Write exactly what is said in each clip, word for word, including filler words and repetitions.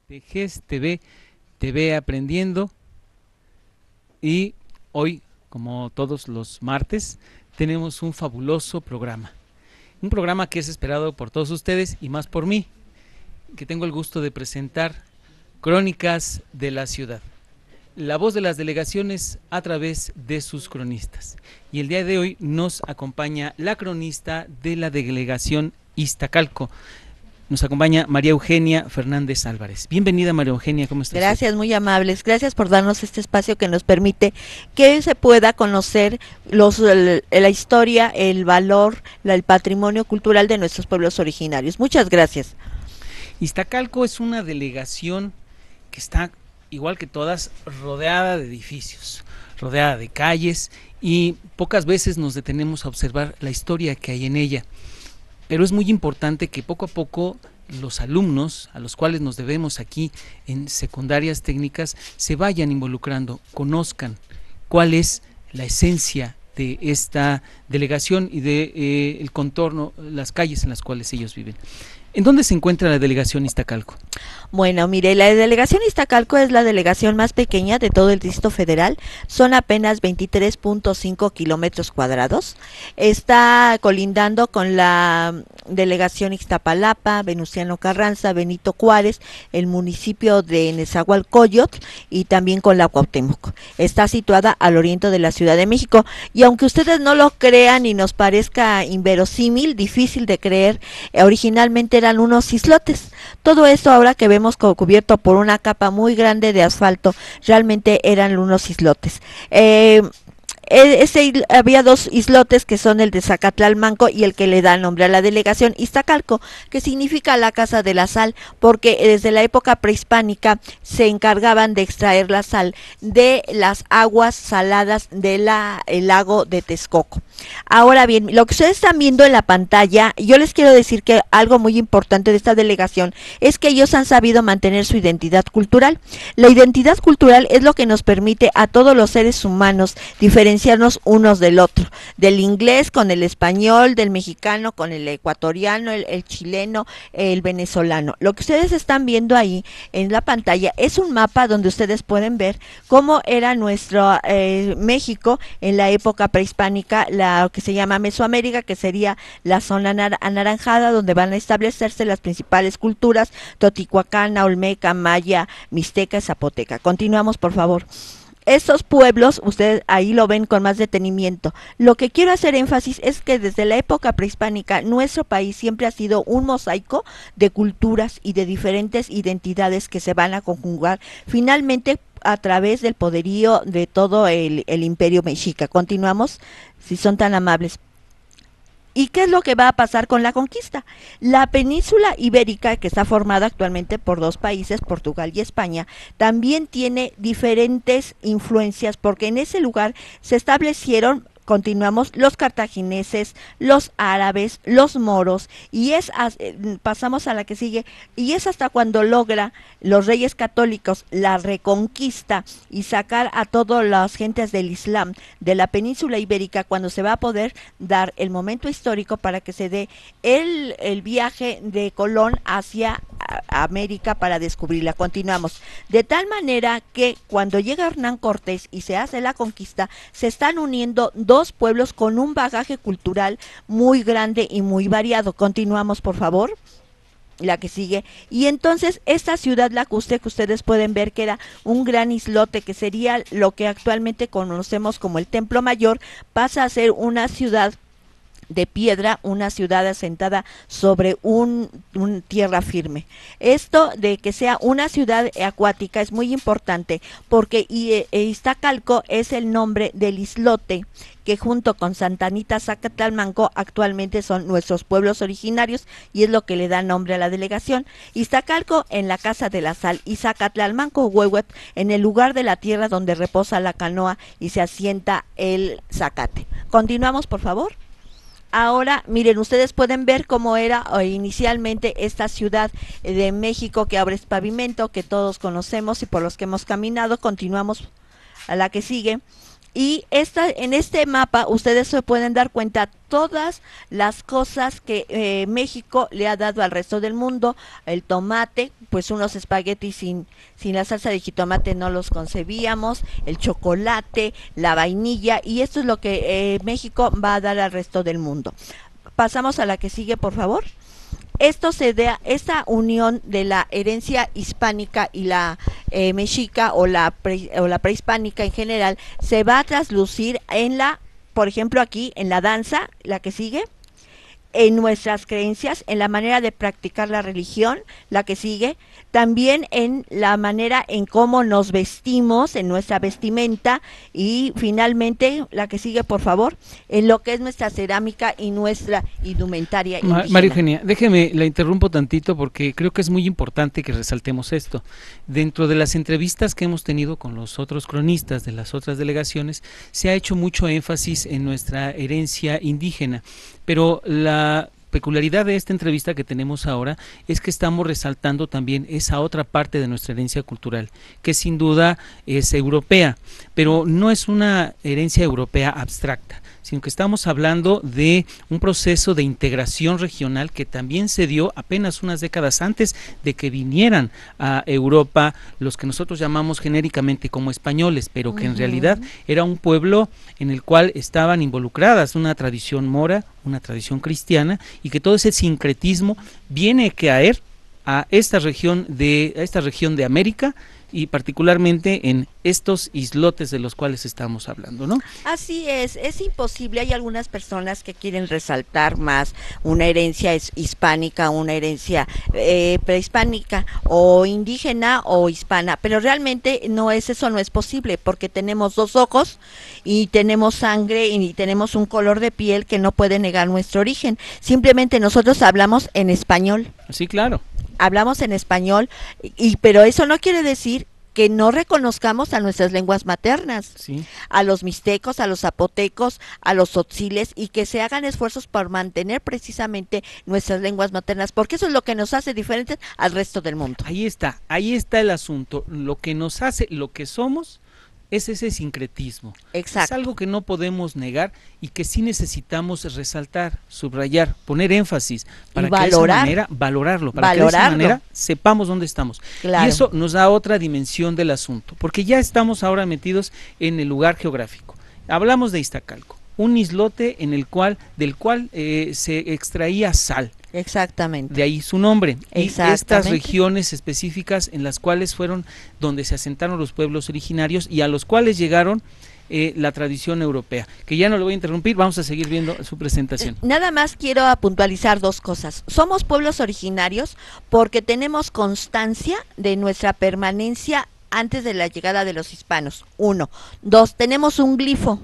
de G E S T V, T V Aprendiendo, y hoy, como todos los martes, tenemos un fabuloso programa, un programa que es esperado por todos ustedes y más por mí, que tengo el gusto de presentar Crónicas de la Ciudad, la voz de las delegaciones a través de sus cronistas. Y el día de hoy nos acompaña la cronista de la delegación Iztacalco. Nos acompaña María Eugenia Fernández Álvarez. Bienvenida, María Eugenia, ¿cómo estás? Gracias, muy amables. Gracias por darnos este espacio que nos permite que se pueda conocer los, el, la historia, el valor, la, el patrimonio cultural de nuestros pueblos originarios. Muchas gracias. Iztacalco es una delegación que está, igual que todas, rodeada de edificios, rodeada de calles, y pocas veces nos detenemos a observar la historia que hay en ella. Pero es muy importante que poco a poco los alumnos, a los cuales nos debemos aquí en secundarias técnicas, se vayan involucrando, conozcan cuál es la esencia de esta delegación y de eh, el contorno, las calles en las cuales ellos viven. ¿En dónde se encuentra la delegación Iztacalco? Bueno, mire, la delegación Iztacalco es la delegación más pequeña de todo el Distrito Federal, son apenas veintitrés punto cinco kilómetros cuadrados, está colindando con la delegación Ixtapalapa, Venustiano Carranza, Benito Juárez, el municipio de Nezahualcóyotl y también con la Cuauhtémoc. Está situada al oriente de la Ciudad de México, y aunque ustedes no lo crean y nos parezca inverosímil, difícil de creer, originalmente eran unos islotes. Todo esto ahora que vemos cubierto por una capa muy grande de asfalto, realmente eran unos islotes. Eh, Ese, había dos islotes que son el de Zacatlalmanco y el que le da nombre a la delegación Iztacalco, que significa la casa de la sal, porque desde la época prehispánica se encargaban de extraer la sal de las aguas saladas del lago de Texcoco. Ahora bien, lo que ustedes están viendo en la pantalla, yo les quiero decir que algo muy importante de esta delegación es que ellos han sabido mantener su identidad cultural. La identidad cultural es lo que nos permite a todos los seres humanos diferenciarnos unos del otro, del inglés con el español, del mexicano con el ecuatoriano, el, el chileno, el venezolano. Lo que ustedes están viendo ahí en la pantalla es un mapa donde ustedes pueden ver cómo era nuestro eh, México en la época prehispánica, la que se llama Mesoamérica, que sería la zona anaranjada, donde van a establecerse las principales culturas: totihuacana, olmeca, maya, mixteca, zapoteca. Continuamos, por favor. Estos pueblos, ustedes ahí lo ven con más detenimiento. Lo que quiero hacer énfasis es que desde la época prehispánica nuestro país siempre ha sido un mosaico de culturas y de diferentes identidades que se van a conjugar finalmente a través del poderío de todo el, el imperio mexica. Continuamos, si son tan amables. ¿Y qué es lo que va a pasar con la conquista? La península ibérica, que está formada actualmente por dos países, Portugal y España, también tiene diferentes influencias, porque en ese lugar se establecieron, continuamos, los cartagineses, los árabes, los moros, y es, pasamos a la que sigue, y es hasta cuando logra los reyes católicos la reconquista y sacar a todas las gentes del Islam de la península ibérica, cuando se va a poder dar el momento histórico para que se dé el, el viaje de Colón hacia América para descubrirla. Continuamos. De tal manera que cuando llega Hernán Cortés y se hace la conquista, se están uniendo dos Dos pueblos con un bagaje cultural muy grande y muy variado. Continuamos, por favor. La que sigue. Y entonces esta ciudad lacustre, que ustedes pueden ver que era un gran islote, que sería lo que actualmente conocemos como el Templo Mayor, pasa a ser una ciudad de piedra, una ciudad asentada sobre un, un tierra firme. Esto de que sea una ciudad acuática es muy importante, porque Iztacalco es el nombre del islote que junto con Santa Anita, Zacatlalmanco actualmente son nuestros pueblos originarios, y es lo que le da nombre a la delegación. Iztacalco en la Casa de la Sal y Zacatlalmanco, Huehuet, en el lugar de la tierra donde reposa la canoa y se asienta el zacate. Continuamos, por favor. Ahora, miren, ustedes pueden ver cómo era inicialmente esta ciudad de México, que ahora es pavimento, que todos conocemos y por los que hemos caminado. Continuamos a la que sigue. Y esta, en este mapa ustedes se pueden dar cuenta todas las cosas que eh, México le ha dado al resto del mundo. El tomate, pues unos espaguetis sin, sin la salsa de jitomate no los concebíamos, el chocolate, la vainilla, y esto es lo que eh, México va a dar al resto del mundo. Pasamos a la que sigue, por favor. Esto se da, esta unión de la herencia hispánica y la eh, mexica o la, pre, o la prehispánica en general se va a traslucir en la, por ejemplo aquí, en la danza, la que sigue, en nuestras creencias, en la manera de practicar la religión, la que sigue, también en la manera en cómo nos vestimos, en nuestra vestimenta, y finalmente, la que sigue, por favor, en lo que es nuestra cerámica y nuestra indumentaria Ma indígena. María Eugenia, déjeme, la interrumpo tantito porque creo que es muy importante que resaltemos esto. Dentro de las entrevistas que hemos tenido con los otros cronistas de las otras delegaciones, se ha hecho mucho énfasis en nuestra herencia indígena, pero la peculiaridad de esta entrevista que tenemos ahora es que estamos resaltando también esa otra parte de nuestra herencia cultural, que sin duda es europea, pero no es una herencia europea abstracta, sino que estamos hablando de un proceso de integración regional que también se dio apenas unas décadas antes de que vinieran a Europa los que nosotros llamamos genéricamente como españoles, pero que en realidad era un pueblo en el cual estaban involucradas una tradición mora, una tradición cristiana, y que todo ese sincretismo viene a caer a esta región de, a esta región de América, y particularmente en estos islotes de los cuales estamos hablando, ¿no? Así es, es imposible, hay algunas personas que quieren resaltar más una herencia hispánica, una herencia eh, prehispánica o indígena o hispana, pero realmente no es eso, no es posible, porque tenemos dos ojos y tenemos sangre y tenemos un color de piel que no puede negar nuestro origen, simplemente nosotros hablamos en español. Sí, claro. Hablamos en español, y pero eso no quiere decir que no reconozcamos a nuestras lenguas maternas, sí, a los mixtecos, a los zapotecos, a los tzotziles, y que se hagan esfuerzos por mantener precisamente nuestras lenguas maternas, porque eso es lo que nos hace diferentes al resto del mundo. Ahí está, ahí está el asunto, lo que nos hace, lo que somos, es ese sincretismo. Exacto. Es algo que no podemos negar y que sí necesitamos resaltar, subrayar, poner énfasis para y que valorar, de esa manera, valorarlo, para valorarlo. que de esa manera sepamos dónde estamos. Claro. Y eso nos da otra dimensión del asunto, porque ya estamos ahora metidos en el lugar geográfico. Hablamos de Iztacalco, un islote en el cual, del cual eh, se extraía sal. Exactamente. De ahí su nombre. Y estas Exactamente. regiones específicas en las cuales fueron donde se asentaron los pueblos originarios y a los cuales llegaron eh, la tradición europea. Que ya no lo voy a interrumpir, vamos a seguir viendo su presentación. Nada más quiero puntualizar dos cosas. Somos pueblos originarios porque tenemos constancia de nuestra permanencia antes de la llegada de los hispanos. Uno. Dos, tenemos un glifo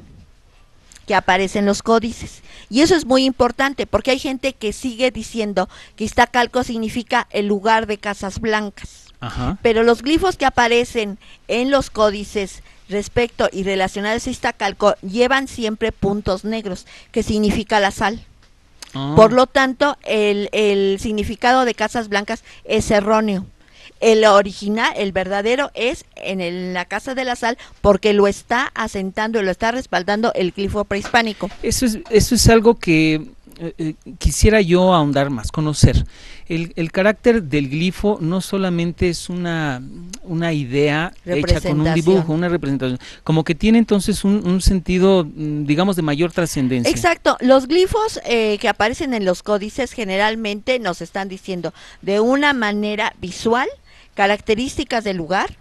que aparece en los códices, y eso es muy importante porque hay gente que sigue diciendo que Iztacalco significa el lugar de casas blancas. Ajá. Pero los glifos que aparecen en los códices respecto y relacionados a Iztacalco llevan siempre puntos negros, que significa la sal. Ah. Por lo tanto, el, el significado de casas blancas es erróneo. El original, el verdadero, es en, el, en la Casa de la Sal, porque lo está asentando y lo está respaldando el glifo prehispánico. Eso es, eso es algo que eh, quisiera yo ahondar más, conocer. El, el carácter del glifo no solamente es una, una idea hecha con un dibujo, una representación, como que tiene entonces un, un sentido, digamos, de mayor trascendencia. Exacto, los glifos eh, que aparecen en los códices generalmente nos están diciendo de una manera visual, características del lugar,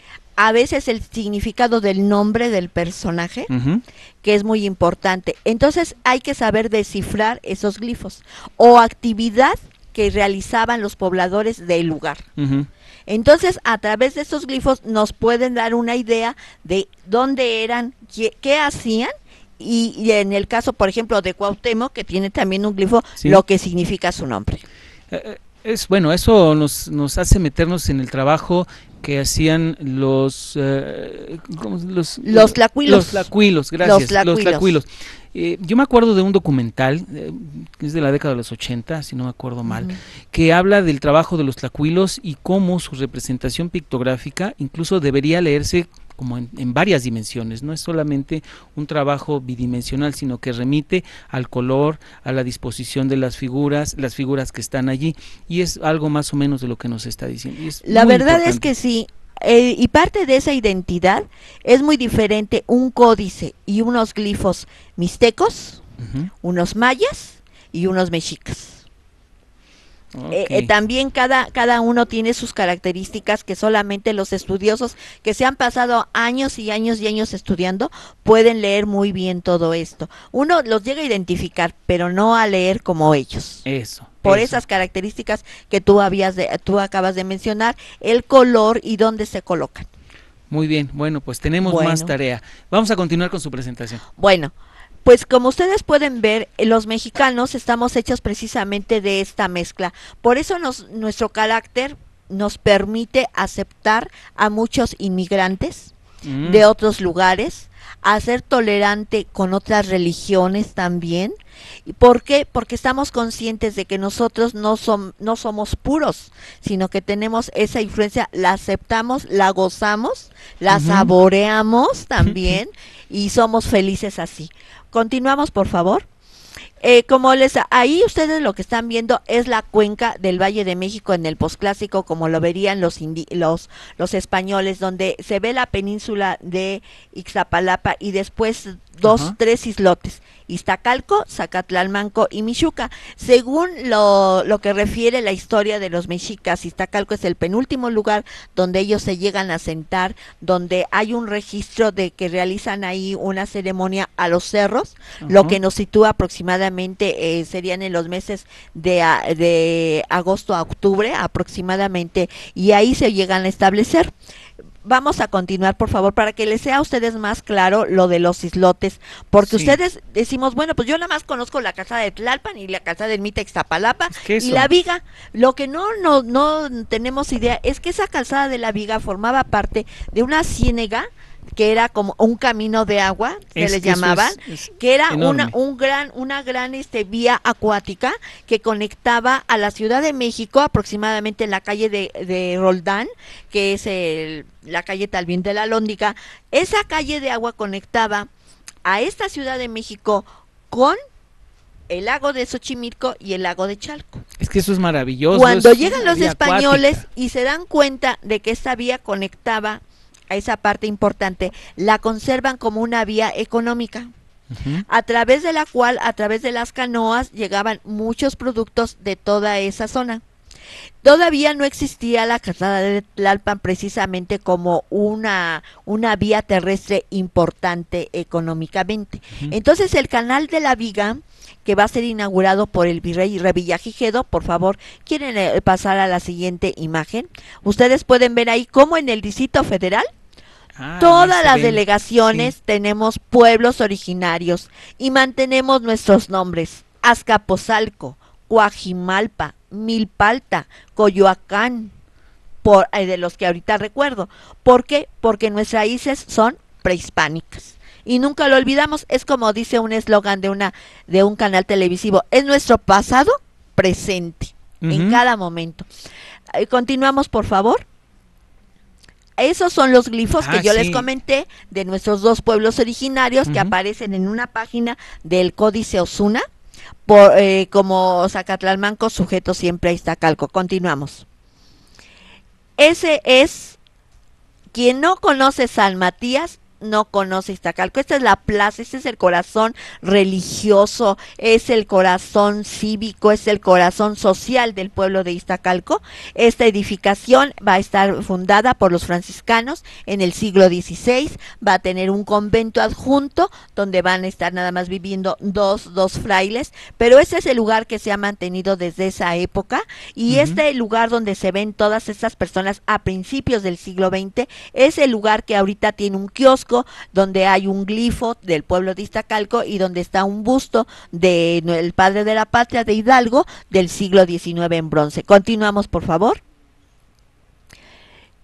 a veces el significado del nombre del personaje, uh-huh. que es muy importante. Entonces hay que saber descifrar esos glifos o actividad que realizaban los pobladores del lugar. Uh-huh. Entonces, a través de estos glifos nos pueden dar una idea de dónde eran, qué, qué hacían, y, y en el caso, por ejemplo, de Cuauhtémoc, que tiene también un glifo, ¿sí? Lo que significa su nombre. Eh, es bueno, eso nos, nos hace meternos en el trabajo que hacían los eh, los, los tlacuilos. Los tlacuilos, gracias. Los tlacuilos. Los tlacuilos. Eh, yo me acuerdo de un documental, eh, que es de la década de los ochenta, si no me acuerdo mal, uh-huh. que habla del trabajo de los tlacuilos y cómo su representación pictográfica incluso debería leerse como en, en varias dimensiones, no es solamente un trabajo bidimensional, sino que remite al color, a la disposición de las figuras, las figuras que están allí, y es algo más o menos de lo que nos está diciendo. Y es La muy verdad importante. es que sí, eh, y parte de esa identidad es muy diferente un códice y unos glifos mixtecos, Uh-huh. unos mayas y unos mexicas. Eh, Okay. eh, también cada, cada uno tiene sus características que solamente los estudiosos que se han pasado años y años y años estudiando pueden leer muy bien todo esto. Uno los llega a identificar, pero no a leer como ellos. Eso. Por eso. esas características que tú habías de, tú acabas de mencionar, el color y dónde se colocan. Muy bien, bueno, pues tenemos Bueno. más tarea. Vamos a continuar con su presentación. Bueno, pues como ustedes pueden ver, los mexicanos estamos hechos precisamente de esta mezcla. Por eso nos, nuestro carácter nos permite aceptar a muchos inmigrantes Mm. de otros lugares, a ser tolerante con otras religiones también. ¿Y por qué? Porque estamos conscientes de que nosotros no, som, no somos puros, sino que tenemos esa influencia, la aceptamos, la gozamos, la Ujú. saboreamos también y somos felices así. Continuamos, por favor. Eh, como les ahí ustedes lo que están viendo es la cuenca del Valle de México en el posclásico, como lo verían los indi los los españoles, donde se ve la península de Ixtapalapa y después dos, Ajá. tres islotes, Iztacalco, Zacatlalmanco y Michuca. Según lo, lo que refiere la historia de los mexicas, Iztacalco es el penúltimo lugar donde ellos se llegan a sentar, donde hay un registro de que realizan ahí una ceremonia a los cerros, lo Ajá. que nos sitúa aproximadamente, eh, serían en los meses de, a, de agosto a octubre aproximadamente, y ahí se llegan a establecer. Vamos a continuar, por favor, para que les sea a ustedes más claro lo de los islotes, porque Sí. ustedes decimos, bueno, pues yo nada más conozco la calzada de Tlalpan y la calzada del Mita Ixtapalapa Es que y eso. la Viga. Lo que no, no, no tenemos idea es que esa calzada de la Viga formaba parte de una ciénega que era como un camino de agua, se Es les que eso llamaban, es- es que era enorme. una un gran una gran este vía acuática que conectaba a la Ciudad de México aproximadamente en la calle de, de Roldán, que es el, la calle Talvín de la Lóndiga. Esa calle de agua conectaba a esta Ciudad de México con el lago de Xochimilco y el lago de Chalco. Es que eso es maravilloso. Cuando es llegan una los vía españoles acuática. y se dan cuenta de que esta vía conectaba a esa parte importante, la conservan como una vía económica, Ujú. a través de la cual, a través de las canoas, llegaban muchos productos de toda esa zona. Todavía no existía la calzada de Tlalpan precisamente como una, una vía terrestre importante económicamente. Ujú. Entonces el canal de la Viga, que va a ser inaugurado por el virrey Revillagigedo, por favor, ¿quieren eh, pasar a la siguiente imagen? Ustedes pueden ver ahí cómo en el Distrito Federal Ah, ahí todas se las ven. delegaciones Sí. tenemos pueblos originarios y mantenemos nuestros nombres: Azcapotzalco, Coajimalpa, Milpalta, Coyoacán, por, eh, de los que ahorita recuerdo. ¿Por qué? Porque nuestras raíces son prehispánicas. Y nunca lo olvidamos, es como dice un eslogan de una de un canal televisivo, es nuestro pasado presente, en Ujú. cada momento. Eh, continuamos, por favor. Esos son los glifos Ah, que yo sí. les comenté de nuestros dos pueblos originarios que Ujú. aparecen en una página del Códice Osuna, por, eh, como Zacatlalmanco, sujeto siempre a Iztacalco. Continuamos. Ese es, quien no conoce San Matías, no conoce Iztacalco. Esta es la plaza, este es el corazón religioso, es el corazón cívico, es el corazón social del pueblo de Iztacalco. Esta edificación va a estar fundada por los franciscanos en el siglo dieciséis, va a tener un convento adjunto donde van a estar nada más viviendo dos, dos frailes, pero ese es el lugar que se ha mantenido desde esa época, y Ujú. este lugar donde se ven todas estas personas a principios del siglo veinte es el lugar que ahorita tiene un kiosco donde hay un glifo del pueblo de Iztacalco y donde está un busto del de el padre de la patria de Hidalgo del siglo diecinueve en bronce. Continuamos, por favor.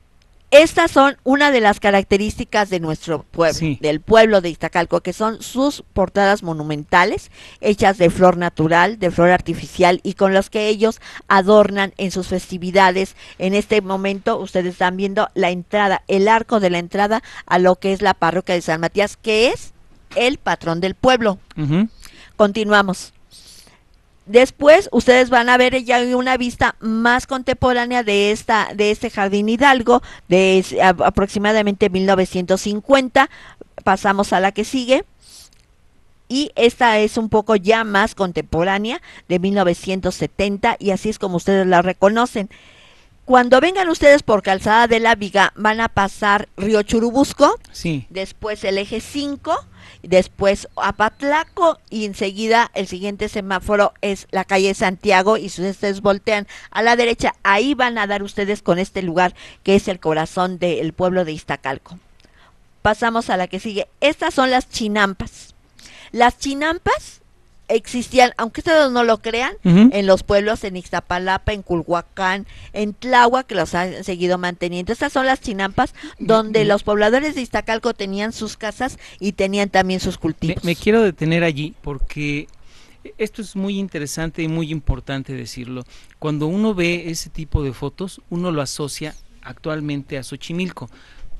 Estas son una de las características de nuestro pueblo, Sí. del pueblo de Iztacalco, que son sus portadas monumentales, hechas de flor natural, de flor artificial, y con las que ellos adornan en sus festividades. En este momento ustedes están viendo la entrada, el arco de la entrada a lo que es la parroquia de San Matías, que es el patrón del pueblo. Ujú. Continuamos. Después ustedes van a ver ya una vista más contemporánea de esta de este Jardín Hidalgo de es- a- aproximadamente mil novecientos cincuenta. Pasamos a la que sigue. Y esta es un poco ya más contemporánea, de mil novecientos setenta, y así es como ustedes la reconocen. Cuando vengan ustedes por Calzada de la Viga, van a pasar Río Churubusco, Sí. después el eje cinco, después Apatlaco, y enseguida el siguiente semáforo es la calle Santiago, y si ustedes voltean a la derecha, ahí van a dar ustedes con este lugar que es el corazón del pueblo de Iztacalco. Pasamos a la que sigue. Estas son las chinampas. Las chinampas existían, aunque ustedes no lo crean, Ujú. en los pueblos, en Ixtapalapa, en Culhuacán, en Tláhuac, que los han seguido manteniendo. Estas son las chinampas donde los pobladores de Iztacalco tenían sus casas y tenían también sus Me, cultivos. me quiero detener allí porque esto es muy interesante y muy importante decirlo. Cuando uno ve ese tipo de fotos, uno lo asocia actualmente a Xochimilco.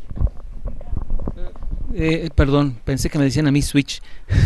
Eh, perdón, pensé que me decían a mí Switch.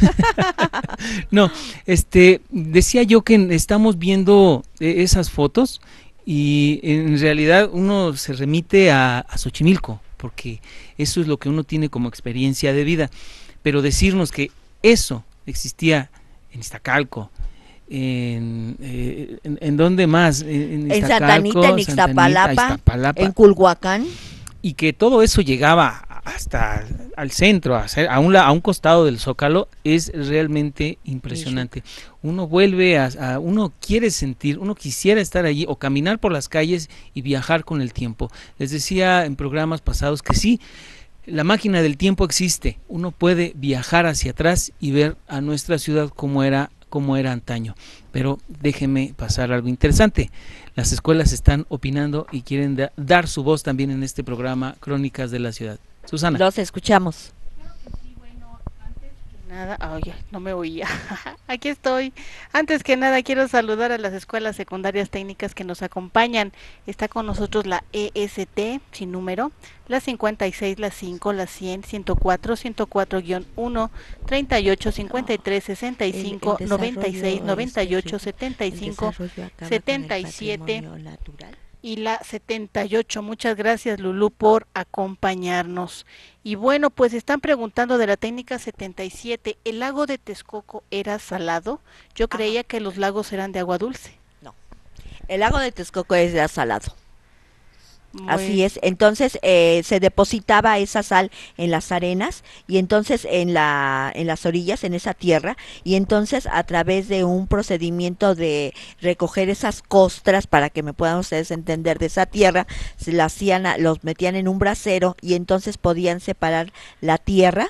No, este, decía yo que estamos viendo eh, esas fotos y en realidad uno se remite a, a Xochimilco, porque eso es lo que uno tiene como experiencia de vida. Pero decirnos que eso existía en Iztacalco, en, eh, en, en dónde más, en, En Santa Anita, en Ixtapalapa, Iztapalapa, en Culhuacán. y que todo eso llegaba hasta al centro, a, ser- a, un, la- a un costado del Zócalo, es realmente impresionante. Uno vuelve a, a- uno quiere sentir, uno quisiera estar allí o caminar por las calles y viajar con el tiempo. Les decía en programas pasados que sí, la máquina del tiempo existe, uno puede viajar hacia atrás y ver a nuestra ciudad como era, como era antaño. Pero déjeme pasar algo interesante. Las escuelas están opinando y quieren da- dar su voz también en este programa Crónicas de la Ciudad. Susana. Los escuchamos. Sí, bueno, antes que nada, oye, no me oía. Aquí estoy. Antes que nada, quiero saludar a las escuelas secundarias técnicas que nos acompañan. Está con nosotros la E S T, sin número, la cincuenta y seis, la cinco, la cien, ciento cuatro, ciento cuatro guión uno, treinta y ocho, cincuenta y tres, sesenta y cinco, noventa y seis, noventa y ocho, setenta y cinco, setenta y siete y la setenta y ocho. Muchas gracias, Lulú, por acompañarnos. Y bueno, pues están preguntando de la técnica setenta y siete. ¿El lago de Texcoco era salado? Yo creía Ajá. que los lagos eran de agua dulce. El lago de Texcoco es ya salado. Así Muy- es, entonces eh, se depositaba esa sal en las arenas y entonces en la en las orillas, en esa tierra, y entonces a través de un procedimiento de recoger esas costras, para que me puedan ustedes entender, de esa tierra, se la hacían, a- los metían en un brasero y entonces podían separar la tierra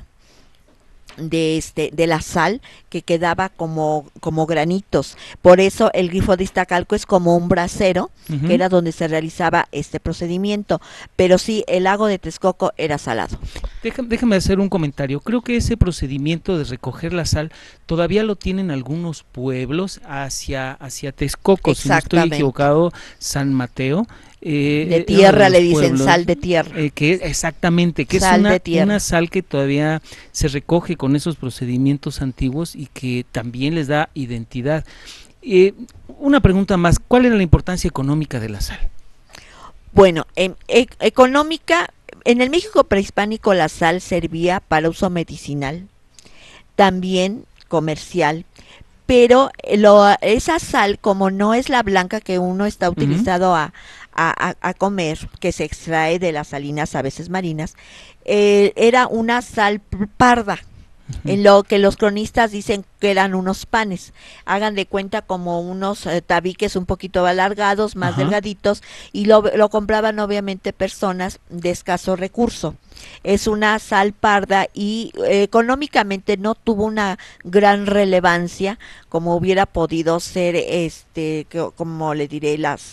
de este de la sal, que quedaba como como granitos. Por eso el grifo de Iztacalco es como un brasero, Ujú. que era donde se realizaba este procedimiento, pero sí, el lago de Texcoco era salado. Déjame, déjame hacer un comentario. Creo que ese procedimiento de recoger la sal todavía lo tienen algunos pueblos hacia, hacia Texcoco, si no estoy Exactamente. equivocado, San Mateo. eh, De era uno tierra los le dicen pueblos, sal de tierra. eh, que exactamente, que Sal es una, de tierra. una sal que todavía se recoge con esos procedimientos antiguos y que también les da identidad. Eh, una pregunta más, ¿cuál era la importancia económica de la sal? Bueno, en, e- económica, en el México prehispánico la sal servía para uso medicinal, también comercial, pero lo, esa sal, como no es la blanca que uno está Ujú. utilizado a, a, a- a comer, que se extrae de las salinas a veces marinas, eh, era una sal p- parda, en lo que los cronistas dicen que eran unos panes. Hagan de cuenta como unos eh, tabiques un poquito alargados, más Ajá. delgaditos, y lo, lo compraban obviamente personas de escaso recurso. Es una sal parda y eh, económicamente no tuvo una gran relevancia como hubiera podido ser, este, que- como le diré, las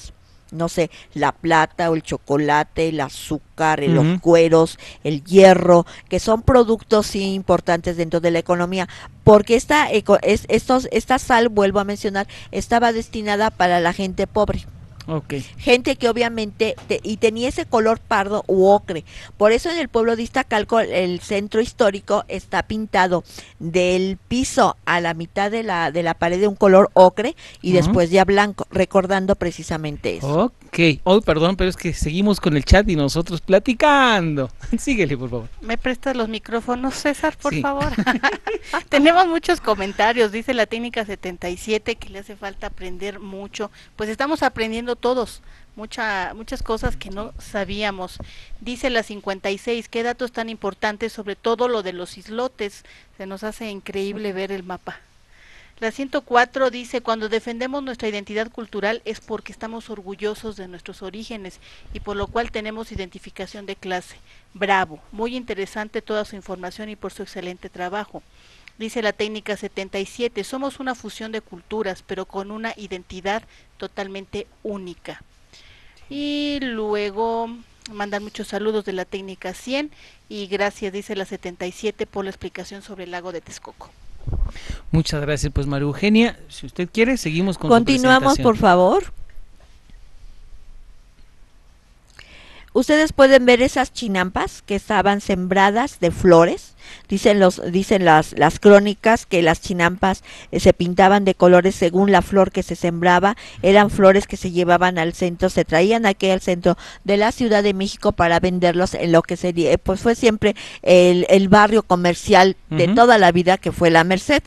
no sé, la plata o el chocolate, el azúcar, el- Ujú. los cueros, el hierro, que son productos sí importantes dentro de la economía, porque esta, eco- es, estos, esta sal, vuelvo a mencionar, estaba destinada para la gente pobre. Ok. Gente que obviamente te- y tenía ese color pardo u ocre. Por eso en el pueblo de Iztacalco el centro histórico está pintado del piso a la mitad de la de la pared de un color ocre y Ujú. después ya blanco, recordando precisamente eso. Ok. Oh, perdón, pero es que seguimos con el chat y nosotros platicando. Síguele, por favor. ¿Me prestas los micrófonos, César, por Sí. favor? Tenemos muchos comentarios. Dice la técnica setenta y siete que le hace falta aprender mucho. Pues estamos aprendiendo todos mucha, muchas cosas que no sabíamos. Dice la cincuenta y seis, qué datos tan importantes, sobre todo lo de los islotes. Se nos hace increíble ver el mapa. La ciento cuatro dice, cuando defendemos nuestra identidad cultural es porque estamos orgullosos de nuestros orígenes y por lo cual tenemos identificación de clase. Bravo, muy interesante toda su información y por su excelente trabajo. Dice la técnica setenta y siete, somos una fusión de culturas, pero con una identidad totalmente única. Y luego mandan muchos saludos de la técnica cien y gracias, dice la setenta y siete, por la explicación sobre el lago de Texcoco. Muchas gracias, pues María Eugenia. Si usted quiere, seguimos con Continuamos, su por presentación. favor. Ustedes pueden ver esas chinampas que estaban sembradas de flores. Dicen los dicen las las crónicas que las chinampas eh, se pintaban de colores según la flor que se sembraba. Eran flores que se llevaban al centro, se traían aquí al centro de la Ciudad de México para venderlos en lo que sería, eh, pues fue siempre el, el barrio comercial de Ujú. toda la vida, que fue la Merced.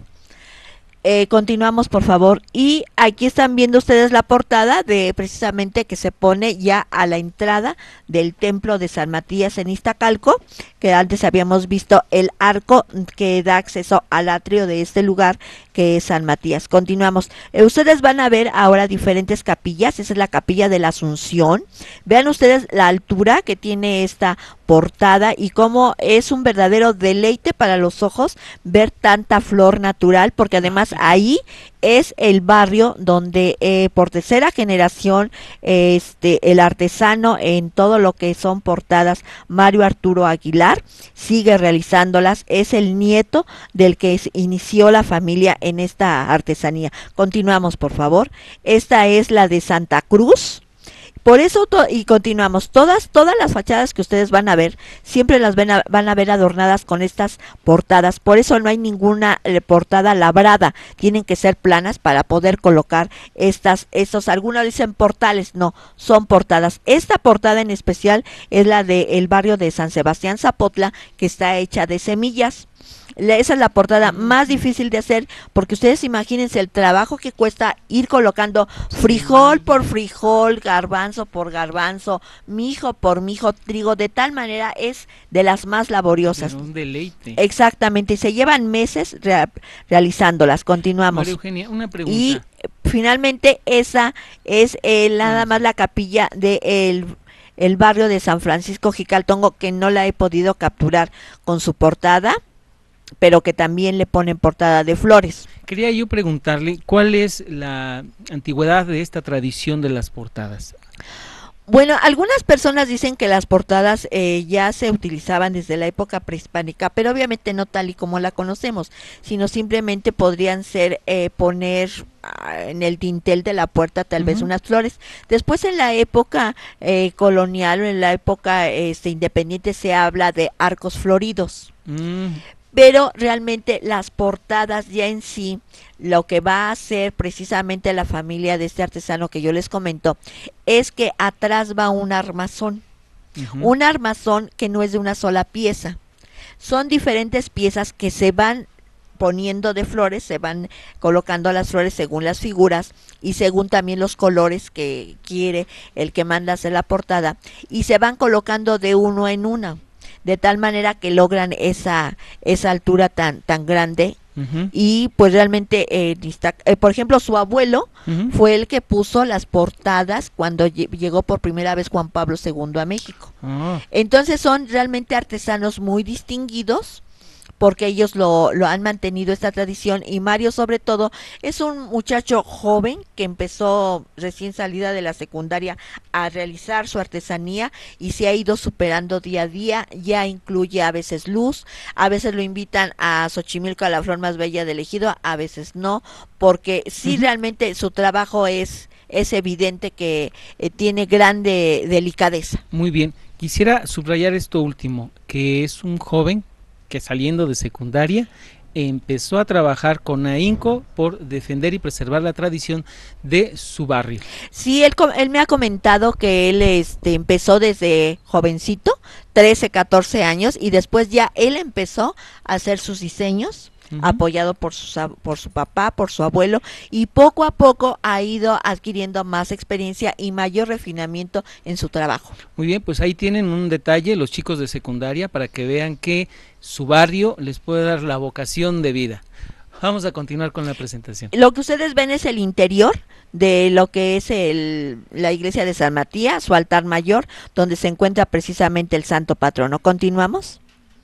Eh, continuamos, por favor. Y aquí están viendo ustedes la portada de precisamente que se pone ya a la entrada del templo de San Matías en Iztacalco, que antes habíamos visto el arco que da acceso al atrio de este lugar que es San Matías. Continuamos. Eh, ustedes van a ver ahora diferentes capillas. Esa es la capilla de la Asunción. Vean ustedes la altura que tiene esta portada y cómo es un verdadero deleite para los ojos ver tanta flor natural, porque además ahí es el barrio donde eh, por tercera generación este el artesano en todo lo que son portadas, Mario Arturo Aguilar, sigue realizándolas. Es el nieto del que es, inició la familia en esta artesanía. Continuamos, por favor. Esta es la de Santa Cruz. Por eso, to y continuamos, todas todas las fachadas que ustedes van a ver, siempre las ven a, van a ver adornadas con estas portadas. Por eso no hay ninguna eh, portada labrada, tienen que ser planas para poder colocar estas, estos, algunos dicen portales, no, son portadas. Esta portada en especial es la del barrio de San Sebastián Zapotla, que está hecha de semillas. Esa es la portada más difícil de hacer, porque ustedes imagínense el trabajo que cuesta ir colocando frijol por frijol, garbanzo por garbanzo, mijo por mijo, trigo, de tal manera es de las más laboriosas. Pero un deleite. Exactamente, y se llevan meses rea realizándolas. Continuamos. María Eugenia, una pregunta. Y finalmente esa es eh, nada más la capilla de el el barrio de San Francisco Jicaltongo, que no la he podido capturar con su portada, pero que también le ponen portada de flores. Quería yo preguntarle cuál es la antigüedad de esta tradición de las portadas. Bueno, algunas personas dicen que las portadas eh, ya se utilizaban desde la época prehispánica, pero obviamente no tal y como la conocemos, sino simplemente podrían ser eh, poner ah, en el dintel de la puerta tal uh-huh. vez unas flores. Después en la época eh, colonial o en la época este, independiente se habla de arcos floridos. Mm. Pero realmente las portadas ya en sí, lo que va a hacer precisamente la familia de este artesano que yo les comento, es que atrás va un armazón, uh-huh. un armazón que no es de una sola pieza, son diferentes piezas que se van poniendo de flores, se van colocando las flores según las figuras y según también los colores que quiere el que manda hacer la portada, y se van colocando de uno en una, de tal manera que logran esa esa altura tan tan grande. Uh-huh. Y pues realmente eh, eh, por ejemplo su abuelo uh-huh. fue el que puso las portadas cuando llegó por primera vez Juan Pablo segundo a México. Uh-huh. Entonces son realmente artesanos muy distinguidos, porque ellos lo, lo han mantenido esta tradición, y Mario sobre todo es un muchacho joven que empezó recién salida de la secundaria a realizar su artesanía y se ha ido superando día a día. Ya incluye a veces luz, a veces lo invitan a Xochimilco, a la flor más bella del ejido, a veces no, porque sí, uh-huh, realmente su trabajo es es evidente que eh, tiene grande delicadeza. Muy bien, quisiera subrayar esto último, que es un joven que saliendo de secundaria empezó a trabajar con ahínco por defender y preservar la tradición de su barrio. Sí, él, él me ha comentado que él este, empezó desde jovencito, trece, catorce años, y después ya él empezó a hacer sus diseños, uh-huh, apoyado por su, por su papá, por su abuelo, y poco a poco ha ido adquiriendo más experiencia y mayor refinamiento en su trabajo. Muy bien, pues ahí tienen un detalle los chicos de secundaria para que vean que su barrio les puede dar la vocación de vida. Vamos a continuar con la presentación. Lo que ustedes ven es el interior de lo que es el, la iglesia de San Matías, su altar mayor, donde se encuentra precisamente el santo patrono. ¿Continuamos?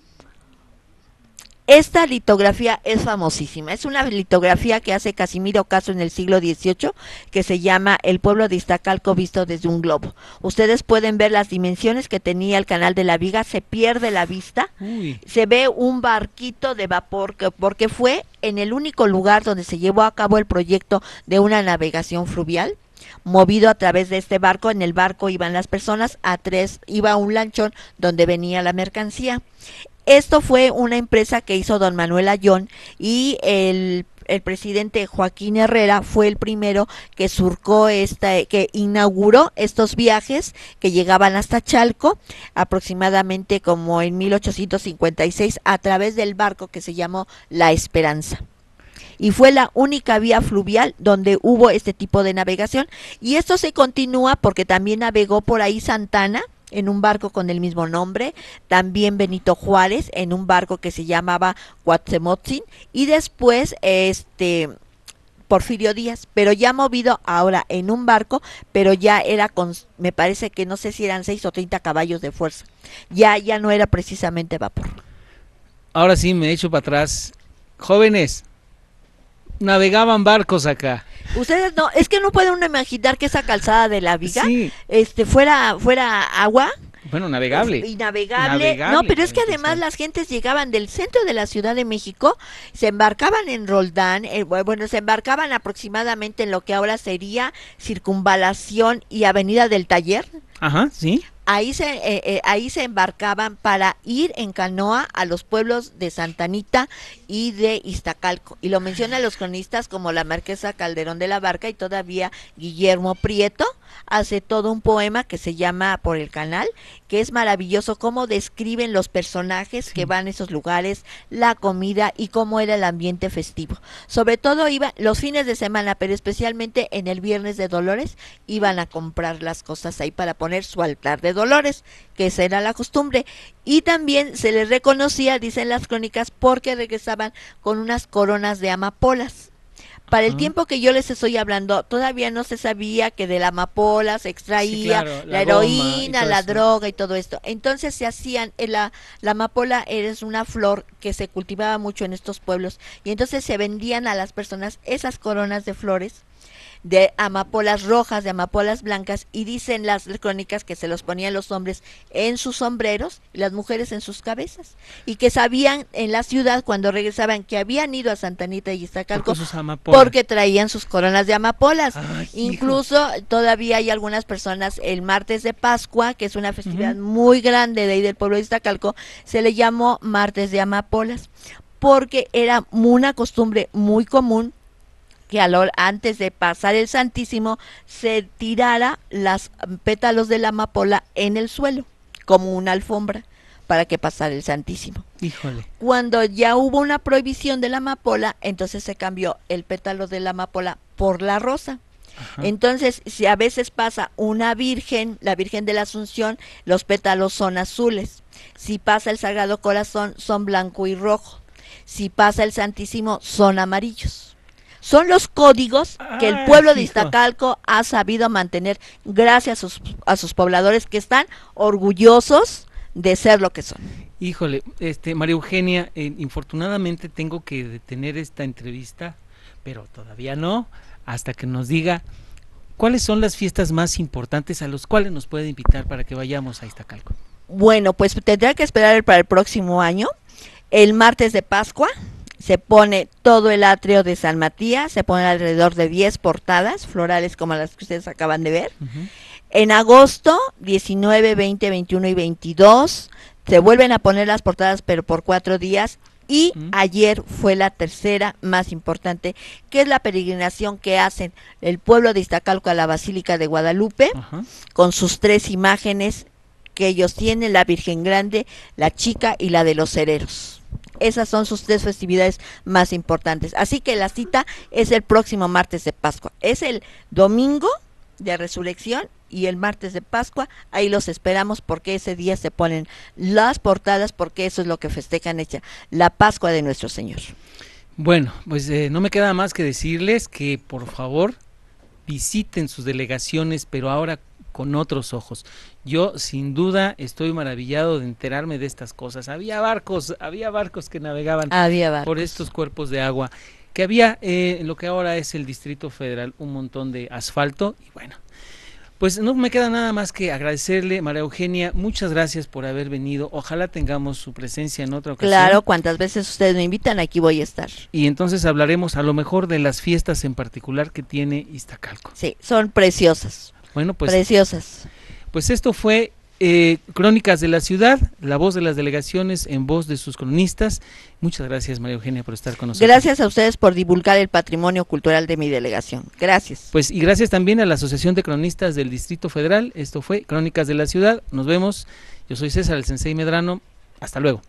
Esta litografía es famosísima, es una litografía que hace Casimiro Castro en el siglo dieciocho, que se llama El pueblo de Iztacalco visto desde un globo. Ustedes pueden ver las dimensiones que tenía el canal de la Viga, se pierde la vista, Uy. se ve un barquito de vapor, que, porque fue en el único lugar donde se llevó a cabo el proyecto de una navegación fluvial, movido a través de este barco. En el barco iban las personas, a tres iba un lanchón donde venía la mercancía. Esto fue una empresa que hizo don Manuel Ayón, y el, el presidente Joaquín Herrera fue el primero que surcó esta, que inauguró estos viajes que llegaban hasta Chalco, aproximadamente como en mil ochocientos cincuenta y seis, a través del barco que se llamó La Esperanza. Y fue la única vía fluvial donde hubo este tipo de navegación, y esto se continúa porque también navegó por ahí Santana en un barco con el mismo nombre, también Benito Juárez en un barco que se llamaba Cuauhtémoc, y después este Porfirio Díaz, pero ya movido ahora en un barco, pero ya era con, me parece que no sé si eran seis o treinta caballos de fuerza, ya, ya no era precisamente vapor. Ahora sí me echo para atrás. Jóvenes, navegaban barcos acá. Ustedes no, es que no pueden uno imaginar que esa calzada de la Viga, sí, este fuera fuera agua. Bueno, navegable. Y navegable. navegable. No, pero es que además las gentes llegaban del centro de la Ciudad de México, se embarcaban en Roldán, eh, bueno, se embarcaban aproximadamente en lo que ahora sería Circunvalación y Avenida del Taller. Ajá, sí. Ahí se, eh, eh, ahí se embarcaban para ir en canoa a los pueblos de Santa Anita y de Iztacalco. Y lo mencionan los cronistas como la Marquesa Calderón de la Barca, y todavía Guillermo Prieto hace todo un poema que se llama Por el Canal, que es maravilloso cómo describen los personajes sí. que van a esos lugares, la comida y cómo era el ambiente festivo. Sobre todo iban los fines de semana, pero especialmente en el Viernes de Dolores, iban a comprar las cosas ahí para poner su altar de Dolores, que esa era la costumbre, y también se les reconocía, dicen las crónicas, porque regresaban con unas coronas de amapolas. Para el uh-huh. tiempo que yo les estoy hablando, todavía no se sabía que de la amapola se extraía sí, claro, la, la heroína, la eso. droga y todo esto. Entonces se hacían, la, la amapola es una flor que se cultivaba mucho en estos pueblos, y entonces se vendían a las personas esas coronas de flores, de amapolas rojas, de amapolas blancas, y dicen las crónicas que se los ponían los hombres en sus sombreros y las mujeres en sus cabezas, y que sabían en la ciudad cuando regresaban que habían ido a Santa Anita y Iztacalco porque traían sus coronas de amapolas. Ay, incluso hijo. Todavía hay algunas personas, el martes de Pascua, que es una festividad uh-huh. muy grande de ahí del pueblo de Iztacalco, se le llamó martes de amapolas, porque era una costumbre muy común que antes de pasar el Santísimo se tirara los pétalos de la amapola en el suelo, como una alfombra, para que pasara el Santísimo. Híjole. Cuando ya hubo una prohibición de la amapola, entonces se cambió el pétalo de la amapola por la rosa. Ajá. Entonces, si a veces pasa una virgen, la Virgen de la Asunción, los pétalos son azules. Si pasa el Sagrado Corazón, son blanco y rojo. Si pasa el Santísimo, son amarillos. Son los códigos que el pueblo de Iztacalco ha sabido mantener gracias a sus, a sus pobladores, que están orgullosos de ser lo que son. Híjole, este, María Eugenia, eh, infortunadamente tengo que detener esta entrevista, pero todavía no, hasta que nos diga cuáles son las fiestas más importantes a los cuales nos puede invitar para que vayamos a Iztacalco. Bueno, pues tendrá que esperar para el próximo año. El martes de Pascua se pone todo el atrio de San Matías, se ponen alrededor de diez portadas florales como las que ustedes acaban de ver. Uh-huh. En agosto, diecinueve, veinte, veintiuno y veintidós, se vuelven a poner las portadas, pero por cuatro días. Y uh-huh. ayer fue la tercera más importante, que es la peregrinación que hacen el pueblo de Iztacalco a la Basílica de Guadalupe, uh-huh. con sus tres imágenes que ellos tienen, la Virgen Grande, la Chica y la de los Cereros. Esas son sus tres festividades más importantes. Así que la cita es el próximo martes de Pascua. Es el domingo de Resurrección y el martes de Pascua, ahí los esperamos porque ese día se ponen las portadas, porque eso es lo que festejan ella, la Pascua de nuestro Señor. Bueno, pues eh, no me queda más que decirles que por favor visiten sus delegaciones, pero ahora con otros ojos. Yo sin duda estoy maravillado de enterarme de estas cosas. Había barcos, había barcos que navegaban había barcos. por estos cuerpos de agua, que había eh, en lo que ahora es el Distrito Federal un montón de asfalto y bueno. Pues no me queda nada más que agradecerle, María Eugenia, muchas gracias por haber venido, ojalá tengamos su presencia en otra ocasión. Claro, cuantas veces ustedes me invitan, aquí voy a estar. Y entonces hablaremos a lo mejor de las fiestas en particular que tiene Iztacalco. Sí, son preciosas. Bueno, pues. Preciosas. Pues esto fue eh, Crónicas de la Ciudad, la voz de las delegaciones en voz de sus cronistas. Muchas gracias, María Eugenia, por estar con nosotros. Gracias a ustedes por divulgar el patrimonio cultural de mi delegación. Gracias. Pues y gracias también a la Asociación de Cronistas del Distrito Federal. Esto fue Crónicas de la Ciudad. Nos vemos. Yo soy César, el Sensei Medrano. Hasta luego.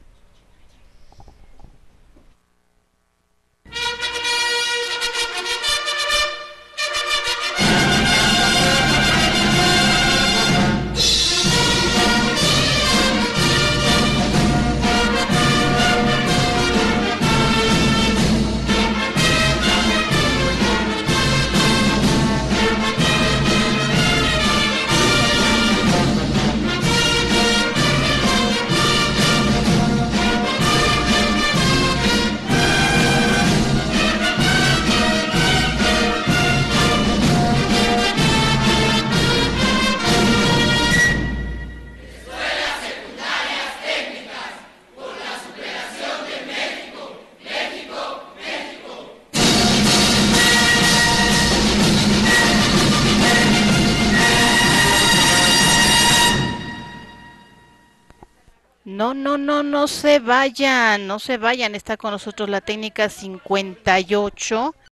No, no, no, no se vayan, no se vayan, está con nosotros la técnica cincuenta y ocho.